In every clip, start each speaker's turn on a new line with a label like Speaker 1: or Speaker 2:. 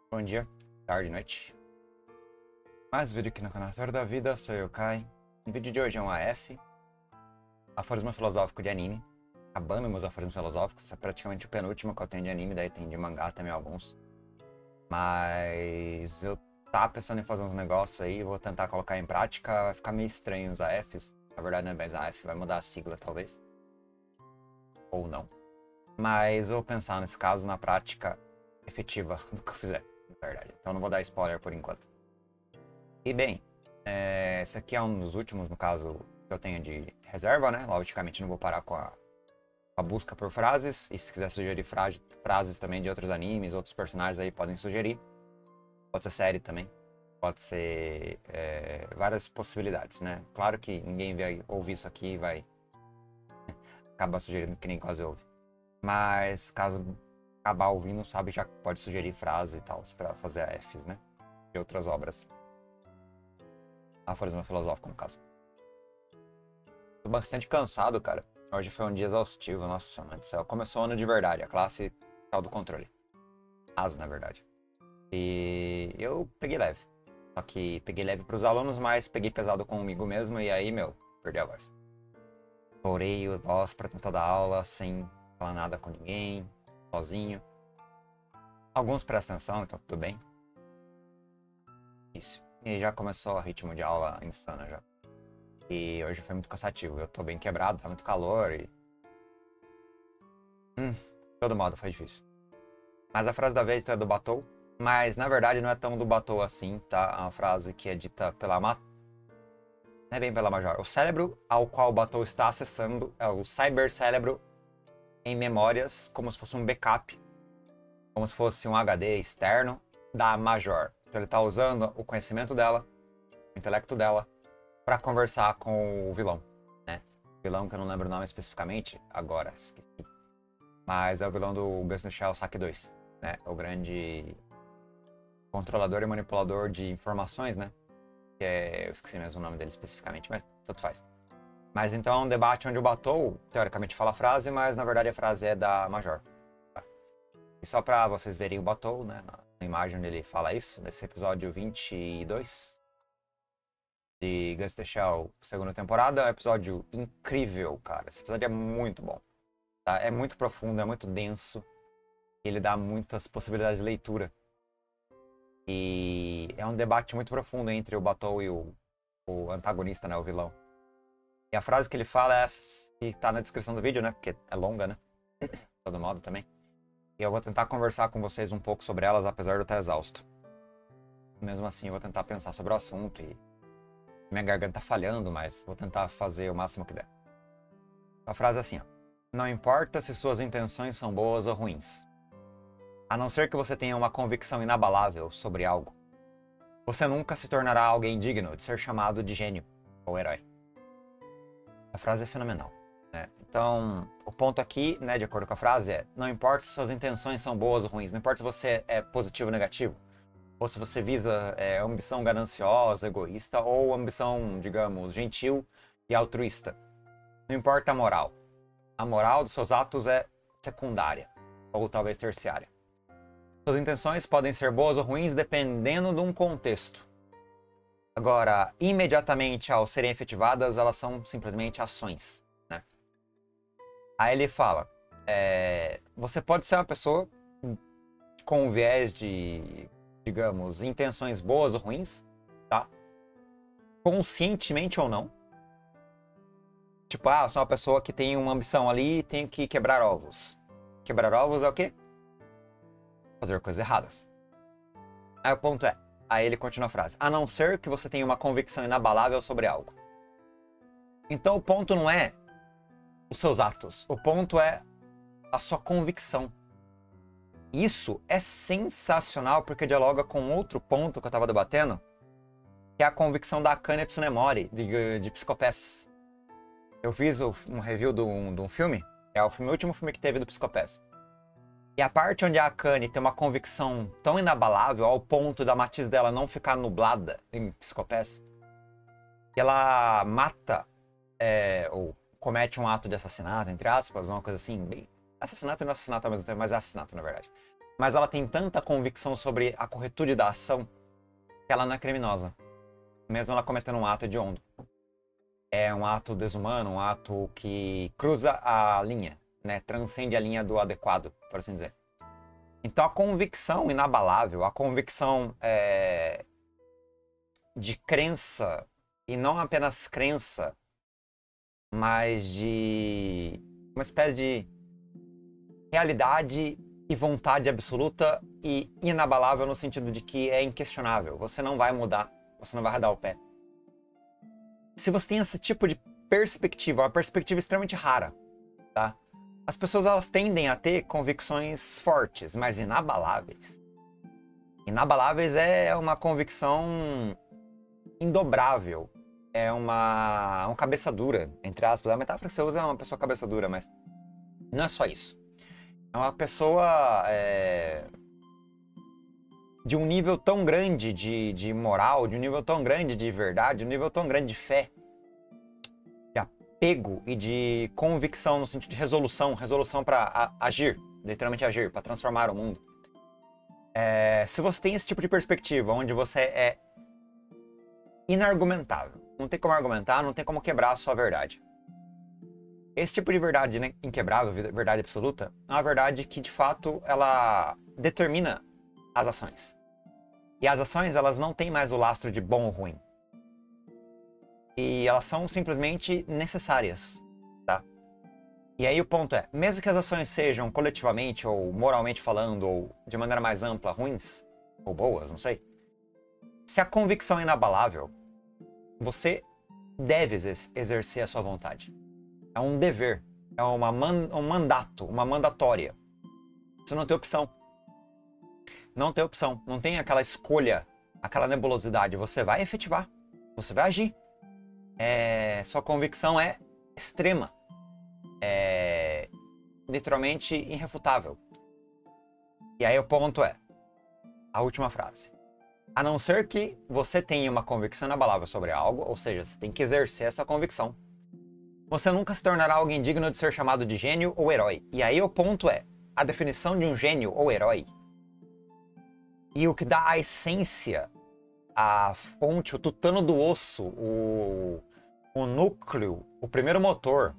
Speaker 1: Bom dia, tarde, noite. Mais um vídeo aqui no canal História da Vida, sou eu, Kai. O vídeo de hoje é um AF, aforismo filosófico de anime. Acabando meus aforismos filosóficos, esse é praticamente o penúltimo que eu tenho de anime, daí tem de mangá também alguns. Mas eu tava pensando em fazer uns negócios aí, vou tentar colocar em prática, vai ficar meio estranho os AFs. Na verdade não é mais AF, vai mudar a sigla talvez. Ou não. Mas eu vou pensar nesse caso na prática efetiva do que eu fizer, na verdade. Então não vou dar spoiler por enquanto. E bem, esse aqui é um dos últimos, no caso, que eu tenho de reserva, né? Logicamente não vou parar com a busca por frases. E se quiser sugerir frases também de outros animes, outros personagens aí podem sugerir. Pode ser série também. Pode ser várias possibilidades, né? Claro que ninguém vai ouvir isso aqui e vai acabar sugerindo que nem quase ouve. Mas caso acabar ouvindo, sabe, já pode sugerir frase e tal, pra fazer AFs, né? De outras obras. Aforismo filosófico, no caso. Tô bastante cansado, cara. Hoje foi um dia exaustivo, nossa mãe do céu. Começou o ano de verdade, a classe tal do controle. Na verdade. E eu peguei leve. Só que peguei leve pros alunos, mas peguei pesado comigo mesmo e aí, perdi a voz. Chorei a voz pra tentar dar aula sem falar nada com ninguém, sozinho. Alguns prestam atenção, então tudo bem. Isso. E já começou o ritmo de aula insana já. E hoje foi muito cansativo. Eu tô bem quebrado, tá muito calor e... de todo modo, foi difícil. Mas a frase da vez é do Batou. Mas, na verdade, não é tão do Batou assim, tá? É uma frase que é dita pela... Não é bem pela Major. O cérebro ao qual o Batou está acessando é o cybercérebro em memórias, como se fosse um backup. Como se fosse um HD externo da Major. Então ele tá usando o conhecimento dela, o intelecto dela, para conversar com o vilão, né? O vilão que eu não lembro o nome especificamente, agora, esqueci. Mas é o vilão do Ghost in the Shell Saque 2, né? O grande controlador e manipulador de informações, né? Que eu esqueci mesmo o nome dele especificamente, mas tanto faz. Mas então é um debate onde o Batou, teoricamente, fala a frase, mas na verdade a frase é da Major. E só para vocês verem o Batou, né? Na imagem onde ele fala isso, nesse episódio 22 de Ghost in the Shell, segunda temporada. É um episódio incrível, cara. Esse episódio é muito bom. Tá? É muito profundo, é muito denso. Ele dá muitas possibilidades de leitura. E é um debate muito profundo entre o Batou e o antagonista, né? O vilão. E a frase que ele fala é essa, que tá na descrição do vídeo, né? Porque é longa, né? De todo modo também. E eu vou tentar conversar com vocês um pouco sobre elas, apesar de eu estar exausto. Mesmo assim, eu vou tentar pensar sobre o assunto e... Minha garganta tá falhando, mas vou tentar fazer o máximo que der. A frase é assim, ó. Não importa se suas intenções são boas ou ruins. A não ser que você tenha uma convicção inabalável sobre algo, você nunca se tornará alguém digno de ser chamado de gênio ou herói. A frase é fenomenal, né? Então, o ponto aqui, né, de acordo com a frase, é: não importa se suas intenções são boas ou ruins, não importa se você é positivo ou negativo, ou se você visa ambição gananciosa, egoísta, ou ambição, digamos, gentil e altruísta. Não importa a moral. A moral dos seus atos é secundária, ou talvez terciária. Suas intenções podem ser boas ou ruins dependendo de um contexto. Agora, imediatamente ao serem efetivadas, elas são simplesmente ações, né? Aí ele fala, você pode ser uma pessoa com um viés de, digamos, intenções boas ou ruins, tá? Conscientemente ou não. Tipo, eu sou uma pessoa que tem uma ambição ali e tenho que quebrar ovos. Quebrar ovos é o quê? Fazer coisas erradas. Aí o ponto é, aí ele continua a frase, a não ser que você tenha uma convicção inabalável sobre algo. Então o ponto não é os seus atos, o ponto é a sua convicção. Isso é sensacional porque dialoga com outro ponto que eu tava debatendo, que é a convicção da Akane Tsunemori, de Psycho-Pass. Eu fiz um review de um filme, é o último filme que teve do Psycho-Pass. E a parte onde a Akane tem uma convicção tão inabalável ao ponto da matiz dela não ficar nublada em Psycho-Pass, que ela mata ou comete um ato de assassinato, entre aspas, uma coisa assim, bem... Assassinato e não assassinato ao mesmo tempo, mas é assassinato, na verdade. mas ela tem tanta convicção sobre a corretude da ação que ela não é criminosa, mesmo ela cometendo um ato hediondo. É um ato desumano, um ato que cruza a linha, né? Transcende a linha do adequado, por assim dizer. Então a convicção inabalável, a convicção de crença, e não apenas crença, mas de uma espécie de realidade e vontade absoluta e inabalável no sentido de que é inquestionável. Você não vai mudar, você não vai arredar o pé. Se você tem esse tipo de perspectiva, uma perspectiva extremamente rara, tá? As pessoas elas tendem a ter convicções fortes, mas inabaláveis. Inabaláveis é uma convicção indobrável. É um cabeça dura, entre aspas. A metáfora que você usa é uma pessoa cabeça dura, mas não é só isso. É uma pessoa de um nível tão grande de moral, de um nível tão grande de verdade, de um nível tão grande de fé, de apego e de convicção no sentido de resolução para agir, literalmente agir, para transformar o mundo. Se você tem esse tipo de perspectiva, onde você é inargumentável, não tem como argumentar, não tem como quebrar a sua verdade. Esse tipo de verdade, né, inquebrável, verdade absoluta, é uma verdade que, de fato, ela determina as ações. E as ações, elas não têm mais o lastro de bom ou ruim. E elas são simplesmente necessárias, tá? E aí o ponto é, mesmo que as ações sejam coletivamente, ou moralmente falando, ou de maneira mais ampla, ruins, ou boas, não sei. Se a convicção é inabalável, você deve exercer a sua vontade. É um dever, é um mandato, uma mandatória. Você não tem opção. Não tem opção, não tem aquela escolha, aquela nebulosidade. Você vai efetivar, você vai agir. Sua convicção é extrema, é literalmente irrefutável. E aí o ponto é, a última frase. A não ser que você tenha uma convicção inabalável sobre algo, ou seja, você tem que exercer essa convicção, você nunca se tornará alguém digno de ser chamado de gênio ou herói. E aí o ponto é, a definição de um gênio ou herói e o que dá a essência, a fonte, o tutano do osso, o núcleo, o primeiro motor,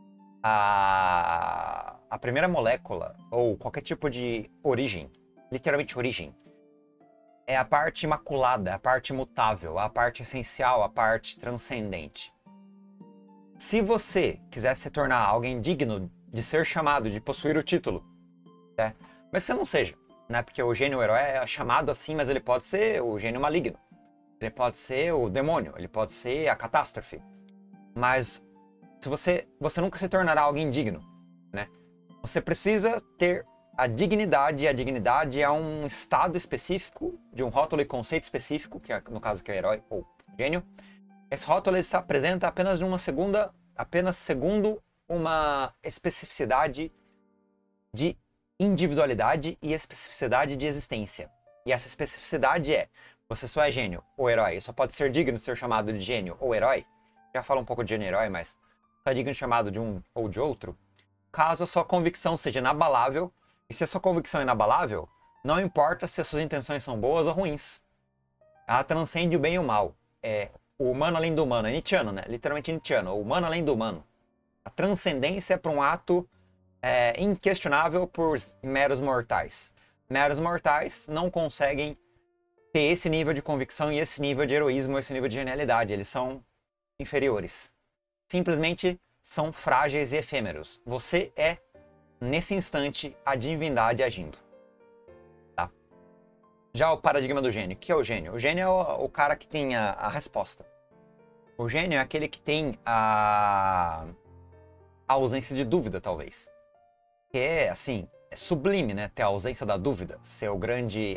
Speaker 1: a primeira molécula, ou qualquer tipo de origem, literalmente origem, é a parte imaculada, a parte imutável, a parte essencial, a parte transcendente. Se você quiser se tornar alguém digno de ser chamado, de possuir o título, né? Mas você não seja, né? Porque o gênio o herói é chamado assim, mas ele pode ser o gênio maligno. Ele pode ser o demônio, ele pode ser a catástrofe. Mas se você nunca se tornará alguém digno, né? Você precisa ter a dignidade, e a dignidade é um estado específico, de um rótulo e conceito específico, que é, no caso que é herói ou gênio. Esse rótulo ele se apresenta apenas segundo uma especificidade de individualidade e especificidade de existência. E essa especificidade é, você só é gênio ou herói, só pode ser digno de ser chamado de gênio ou herói. Já falo um pouco de gênio e herói, mas só é digno de chamado de um ou de outro, caso a sua convicção seja inabalável. E se a sua convicção é inabalável, não importa se as suas intenções são boas ou ruins. Ela transcende o bem e o mal. É o humano além do humano. É Nietzscheano, né? Literalmente Nietzscheano. O humano além do humano. A transcendência para um ato inquestionável por meros mortais. Meros mortais não conseguem ter esse nível de convicção e esse nível de heroísmo, esse nível de genialidade. Eles são inferiores. Simplesmente são frágeis e efêmeros. Você é, nesse instante, a divindade agindo. Tá? Já o paradigma do gênio. O que é o gênio? O gênio é o cara que tem a resposta. O gênio é aquele que tem a ausência de dúvida, talvez. Que é, assim, é sublime, né? Ter a ausência da dúvida. Ser o grande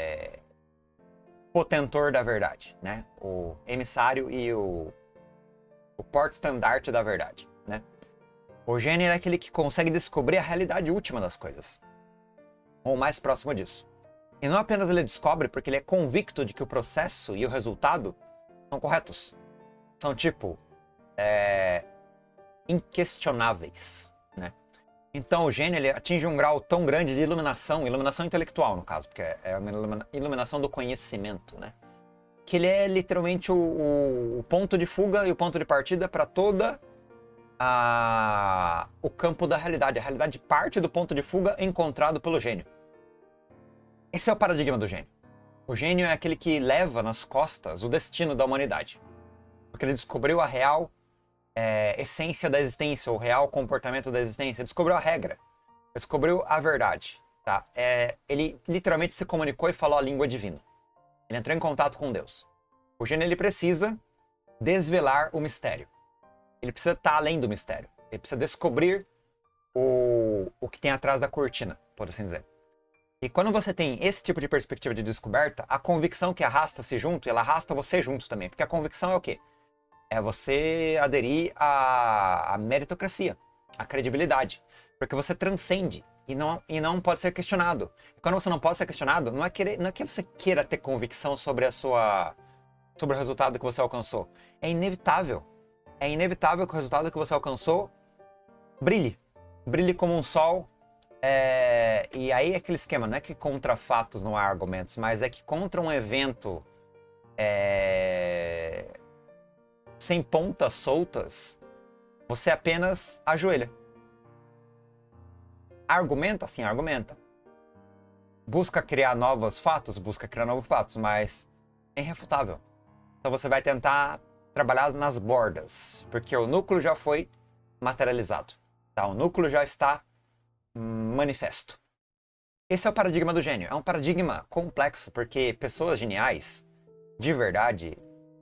Speaker 1: potentor da verdade, né? O emissário e o porte-estandarte da verdade, né? O gênio é aquele que consegue descobrir a realidade última das coisas. Ou mais próximo disso. E não apenas ele descobre porque ele é convicto de que o processo e o resultado são corretos. São, tipo, inquestionáveis, né? Então o gênio ele atinge um grau tão grande de iluminação, iluminação intelectual no caso, porque é uma iluminação do conhecimento, né? Que ele é literalmente o ponto de fuga e o ponto de partida para toda o campo da realidade. A realidade parte do ponto de fuga encontrado pelo gênio. Esse é o paradigma do gênio. O gênio é aquele que leva nas costas o destino da humanidade. Porque ele descobriu a real essência da existência, o real comportamento da existência. Ele descobriu a regra. Descobriu a verdade. Tá? Ele literalmente se comunicou e falou a língua divina. Ele entrou em contato com Deus. O gênio ele precisa desvelar o mistério. Ele precisa estar além do mistério. Ele precisa descobrir o que tem atrás da cortina, por assim dizer. E quando você tem esse tipo de perspectiva de descoberta, a convicção que arrasta-se junto, ela arrasta você junto também. Porque a convicção é o quê? É você aderir à meritocracia, à credibilidade. Porque você transcende e não pode ser questionado. E quando você não pode ser questionado, não é que você queira ter convicção sobre sobre o resultado que você alcançou. É inevitável. É inevitável que o resultado que você alcançou brilhe. Brilhe como um sol. E aí é aquele esquema, não é que contra fatos não há argumentos, mas é que contra um evento sem pontas soltas, você apenas ajoelha. Argumenta? Sim, argumenta. Busca criar novos fatos? Busca criar novos fatos, mas é irrefutável. Então você vai tentar trabalhar nas bordas, porque o núcleo já foi materializado. Tá? O núcleo já está manifesto. Esse é o paradigma do gênio. É um paradigma complexo, porque pessoas geniais, de verdade,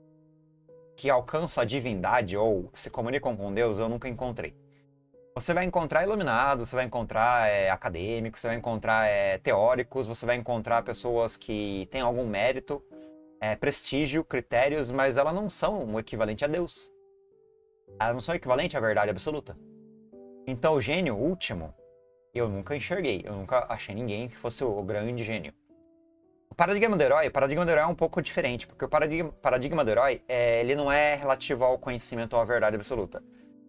Speaker 1: que alcançam a divindade ou se comunicam com Deus, eu nunca encontrei. Você vai encontrar iluminados, você vai encontrar acadêmicos, você vai encontrar teóricos, você vai encontrar pessoas que têm algum mérito, prestígio, critérios, mas elas não são o equivalente a Deus. Elas não são o equivalente à verdade absoluta. Então o gênio último, eu nunca enxerguei, eu nunca achei ninguém que fosse o grande gênio. O paradigma do herói é um pouco diferente, porque o paradigma do herói, ele não é relativo ao conhecimento ou à verdade absoluta.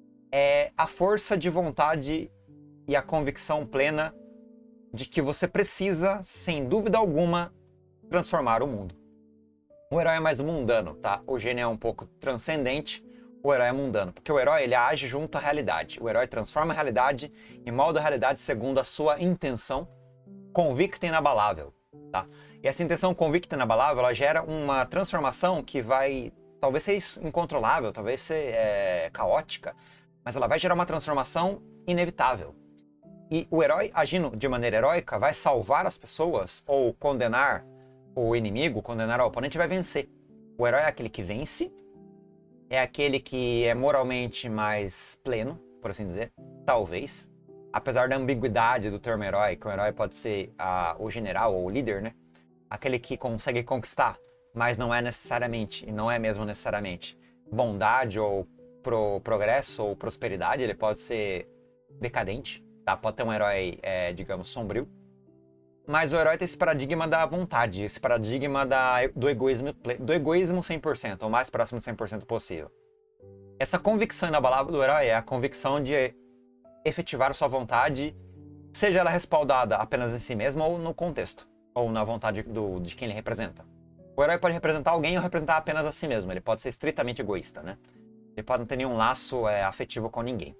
Speaker 1: É a força de vontade e a convicção plena de que você precisa, sem dúvida alguma, transformar o mundo. O herói é mais mundano, tá? O gênio é um pouco transcendente, o herói é mundano. Porque o herói, ele age junto à realidade. O herói transforma a realidade e molda a realidade segundo a sua intenção convicta e inabalável, tá? E essa intenção convicta e inabalável, ela gera uma transformação que vai, talvez ser incontrolável, talvez ser caótica, mas ela vai gerar uma transformação inevitável. E o herói, agindo de maneira heróica, vai salvar as pessoas ou condenar o inimigo, condenar o oponente, vai vencer. O herói é aquele que vence, é aquele que é moralmente mais pleno, por assim dizer, talvez. Apesar da ambiguidade do termo herói, que o herói pode ser o general ou o líder, né? Aquele que consegue conquistar, mas não é necessariamente, e não é mesmo necessariamente, bondade ou progresso ou prosperidade. Ele pode ser decadente, tá? Pode ter um herói, digamos, sombrio. Mas o herói tem esse paradigma da vontade, esse paradigma do egoísmo 100%, ou mais próximo de 100% possível. Essa convicção inabalável do herói é a convicção de efetivar sua vontade, seja ela respaldada apenas em si mesmo ou no contexto, ou na vontade de quem ele representa. O herói pode representar alguém ou representar apenas a si mesmo, ele pode ser estritamente egoísta, né? Ele pode não ter nenhum laço afetivo com ninguém.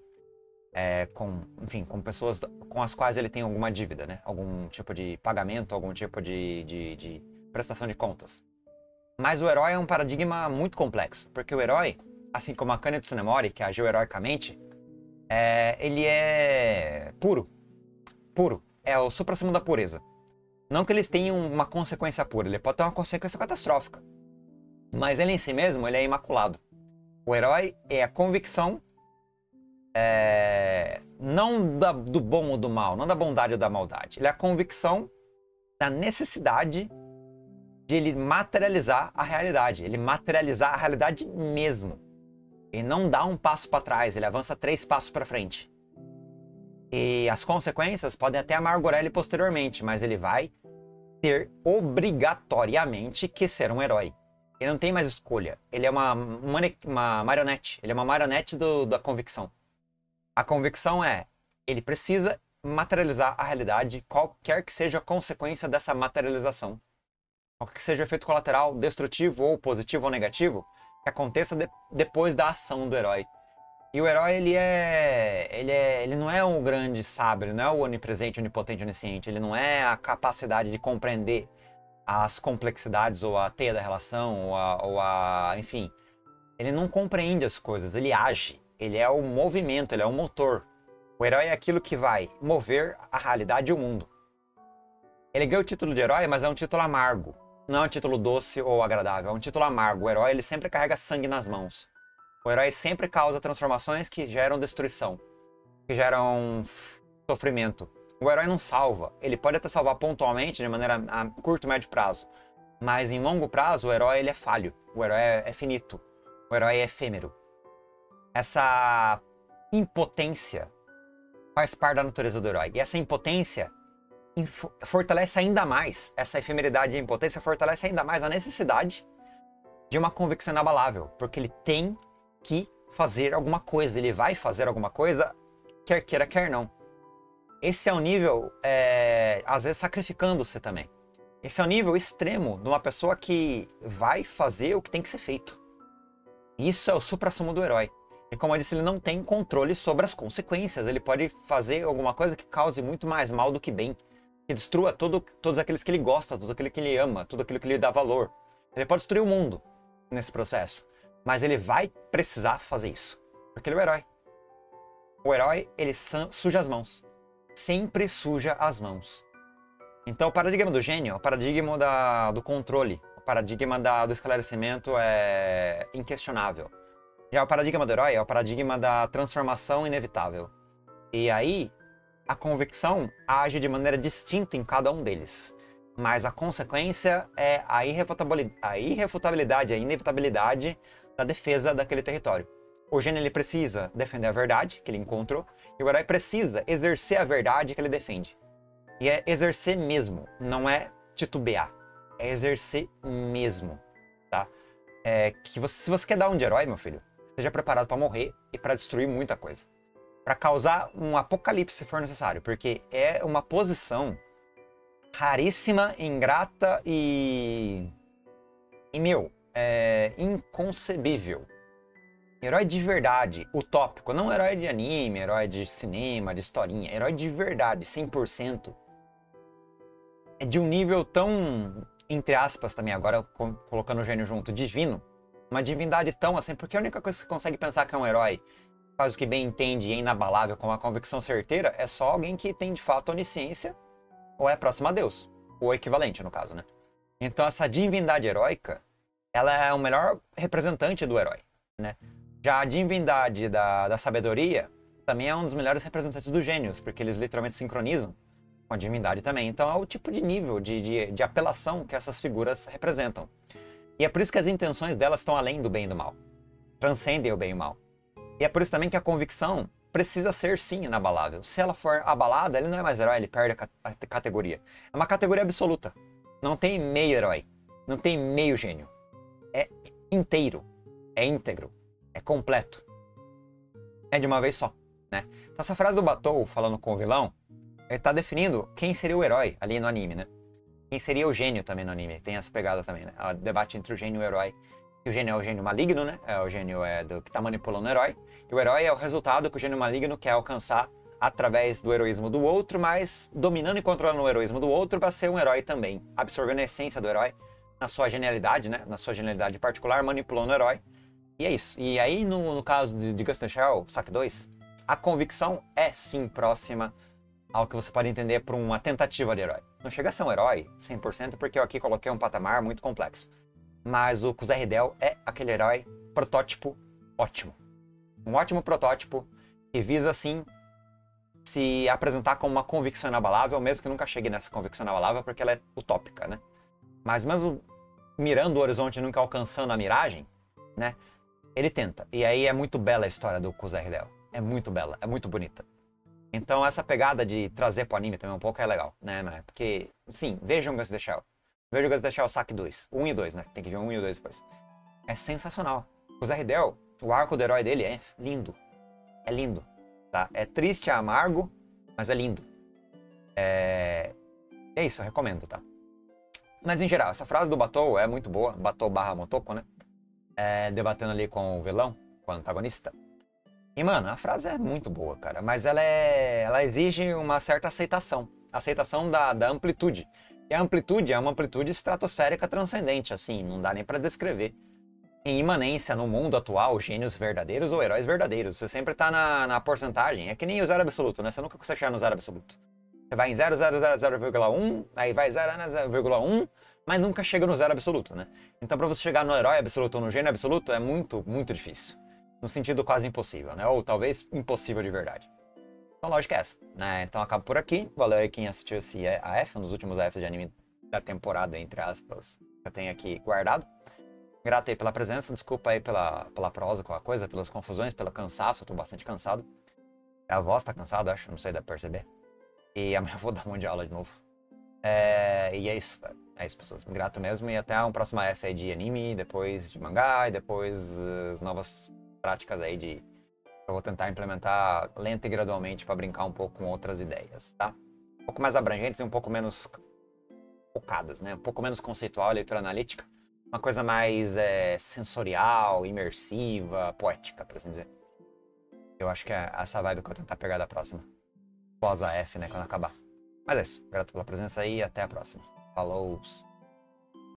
Speaker 1: Enfim, com pessoas com as quais ele tem alguma dívida, né? Algum tipo de pagamento, algum tipo de prestação de contas. Mas o herói é um paradigma muito complexo, porque o herói, assim como Akane Tsunemori, que agiu heroicamente, ele é puro. Puro. É o suprassumo da pureza. Não que eles tenham uma consequência pura, ele pode ter uma consequência catastrófica. Mas ele em si mesmo, ele é imaculado. O herói é a convicção, não do bom ou do mal, não da bondade ou da maldade. Ele é a convicção da necessidade de ele materializar a realidade. Ele materializar a realidade mesmo. Ele não dá um passo para trás, ele avança 3 passos para frente. E as consequências podem até amargurar ele posteriormente, mas ele vai ter obrigatoriamente que ser um herói. Ele não tem mais escolha. Ele é uma marionete. Ele é uma marionete da convicção. A convicção é: ele precisa materializar a realidade, qualquer que seja a consequência dessa materialização. Qualquer que seja o efeito colateral, destrutivo ou positivo ou negativo, que aconteça depois da ação do herói. E o herói, ele não é um grande sábio, ele não é o onipresente, onipotente, onisciente, ele não é a capacidade de compreender as complexidades ou a teia da relação, enfim, ele não compreende as coisas, ele age, ele é o movimento, ele é o motor. O herói é aquilo que vai mover a realidade e o mundo. Ele ganha o título de herói, mas é um título amargo. Não é um título doce ou agradável, é um título amargo. O herói, ele sempre carrega sangue nas mãos. O herói sempre causa transformações que geram destruição, que geram sofrimento. O herói não salva. Ele pode até salvar pontualmente, de maneira a curto, médio prazo. Mas em longo prazo, o herói ele é falho. O herói é finito. O herói é efêmero. Essa impotência faz parte da natureza do herói. E essa impotência fortalece ainda mais, essa efemeridade e impotência fortalece ainda mais a necessidade de uma convicção inabalável. Porque ele tem que fazer alguma coisa. Ele vai fazer alguma coisa, quer queira, quer não. Esse é o nível, às vezes, sacrificando-se também. Esse é o nível extremo de uma pessoa que vai fazer o que tem que ser feito. Isso é o suprassumo do herói. E como eu disse, ele não tem controle sobre as consequências. Ele pode fazer alguma coisa que cause muito mais mal do que bem. Que destrua todos aqueles que ele gosta, todos aqueles que ele ama, tudo aquilo que lhe dá valor. Ele pode destruir o mundo nesse processo. Mas ele vai precisar fazer isso. Porque ele é o herói. O herói, ele suja as mãos. Sempre suja as mãos. Então o paradigma do gênio, o paradigma do controle, o paradigma do esclarecimento é inquestionável. Já o paradigma do herói é o paradigma da transformação inevitável. E aí, a convicção age de maneira distinta em cada um deles. Mas a consequência é a irrefutabilidade, a inevitabilidade da defesa daquele território. O gênio ele precisa defender a verdade que ele encontrou, e o herói precisa exercer a verdade que ele defende. E é exercer mesmo, não é titubear. É exercer mesmo, tá? Se você quer dar um de herói, meu filho, esteja preparado para morrer e para destruir muita coisa. Para causar um apocalipse se for necessário, porque é uma posição raríssima, ingrata e inconcebível. Herói de verdade, utópico, não herói de anime, herói de cinema, de historinha, herói de verdade, 100%. É de um nível tão, entre aspas também agora, colocando o gênio junto, divino. Uma divindade tão assim, porque a única coisa que você consegue pensar que é um herói, faz o que bem entende e é inabalável com uma convicção certeira, é só alguém que tem de fato onisciência, ou é próximo a Deus, ou equivalente no caso, né? Então essa divindade heróica, ela é o melhor representante do herói, né? Já a divindade da sabedoria também é um dos melhores representantes dos gênios, porque eles literalmente sincronizam com a divindade também. Então é o tipo de nível de apelação que essas figuras representam. E é por isso que as intenções delas estão além do bem e do mal. Transcendem o bem e o mal. E é por isso também que a convicção precisa ser, sim, inabalável. Se ela for abalada, ele não é mais herói, ele perde a categoria. É uma categoria absoluta. Não tem meio herói. Não tem meio gênio. É inteiro. É íntegro. É completo. É de uma vez só, né? Então essa frase do Batou, falando com o vilão, ele tá definindo quem seria o herói ali no anime, né? Quem seria o gênio também no anime. Tem essa pegada também, né? O debate entre o gênio e o herói. E o gênio é o gênio maligno, né? O gênio que tá manipulando o herói. E o herói é o resultado que o gênio maligno quer alcançar através do heroísmo do outro, mas dominando e controlando o heroísmo do outro para ser um herói também. Absorvendo a essência do herói na sua genialidade, né? Na sua genialidade particular, manipulando o herói. E é isso. E aí, no caso de Ghost in the Shell, Saque 2, a convicção é sim próxima ao que você pode entender por uma tentativa de herói. Não chega a ser um herói 100%, porque eu aqui coloquei um patamar muito complexo. Mas o Kuzahidel é aquele herói protótipo ótimo. Um ótimo protótipo que visa, assim, se apresentar como uma convicção inabalável, mesmo que nunca chegue nessa convicção inabalável, porque ela é utópica, né? Mas mesmo mirando o horizonte e nunca alcançando a miragem, né? Ele tenta. E aí é muito bela a história do Kuzahidel. É muito bela, é muito bonita. Então essa pegada de trazer pro anime também um pouco é legal, né? Porque, sim, vejam Ghost in the Shell. Vejam Ghost in the Shell Saque 2. 1 e 2, né? Tem que ver 1 e 2 depois. É sensacional. O Kuzahidel, o arco do herói dele é lindo. É lindo. tá? É triste, é amargo, mas é lindo. É isso, eu recomendo, tá? Mas em geral, essa frase do Batou é muito boa. Batou barra Motoko, né? Debatendo ali com o vilão, com o antagonista. E, mano, a frase é muito boa, cara. Mas ela exige uma certa aceitação. Aceitação da amplitude. E a amplitude é uma amplitude estratosférica transcendente, assim, não dá nem pra descrever. Em imanência no mundo atual, gênios verdadeiros ou heróis verdadeiros. Você sempre tá na porcentagem. É que nem o zero absoluto, né? Você nunca consegue chegar no zero absoluto. Você vai em 0,000,1, aí vai 0,1, mas nunca chega no zero absoluto, né? Então pra você chegar no herói absoluto ou no gênio absoluto é muito, muito difícil. No sentido quase impossível, né? Ou talvez impossível de verdade. Então a lógica é essa, né? Então acabo por aqui. Valeu aí quem assistiu esse AF, um dos últimos AFs de anime da temporada, entre aspas, que eu tenho aqui guardado. Grato aí pela presença, desculpa aí pela prosa, qualquer coisa, pelas confusões, pelo cansaço, eu tô bastante cansado. A voz tá cansada, acho, não sei, dá pra perceber. E amanhã eu vou dar uma de aula de novo. E é isso, é isso, pessoas. Grato mesmo e até um próximo AF aí de anime, depois de mangá e depois as novas práticas aí de... Eu vou tentar implementar lenta e gradualmente para brincar um pouco com outras ideias, tá? Um pouco mais abrangentes e um pouco menos focadas, né? Um pouco menos conceitual, leitura analítica. Uma coisa mais sensorial, imersiva, poética, por assim dizer. Eu acho que é essa vibe que eu vou tentar pegar da próxima. Pós AF, né? Quando acabar. Mas é isso. Obrigado pela presença aí e até a próxima. Falou!